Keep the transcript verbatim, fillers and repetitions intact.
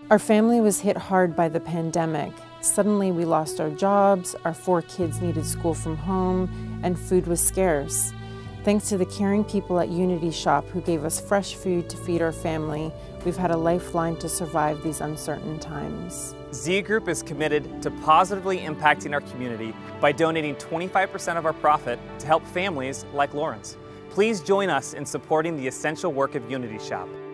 Our family was hit hard by the pandemic. Suddenly we lost our jobs, our four kids needed school from home, and food was scarce. Thanks to the caring people at Unity Shop who gave us fresh food to feed our family, we've had a lifeline to survive these uncertain times. Zia Group is committed to positively impacting our community by donating twenty-five percent of our profit to help families like Lauren's. Please join us in supporting the essential work of Unity Shop.